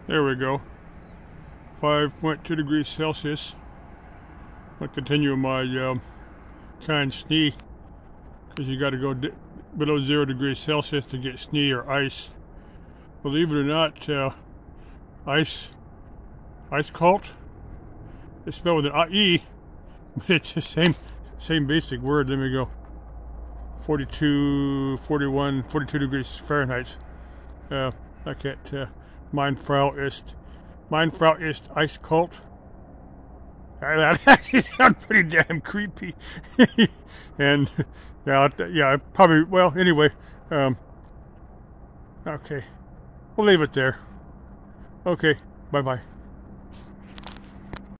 There we go. 5.2 degrees Celsius. I'll continue my Kine schnee, because you got to go below 0 degrees Celsius to get schnee or ice. Believe it or not, ice cult. It's spelled with an E, but it's the same basic word. Let me go. 42, 41, 42 degrees Fahrenheit. I can't. Mein Frau ist ice cult. That actually sounds pretty damn creepy. And yeah, probably. Well, anyway. Okay, we'll leave it there. Okay, bye bye.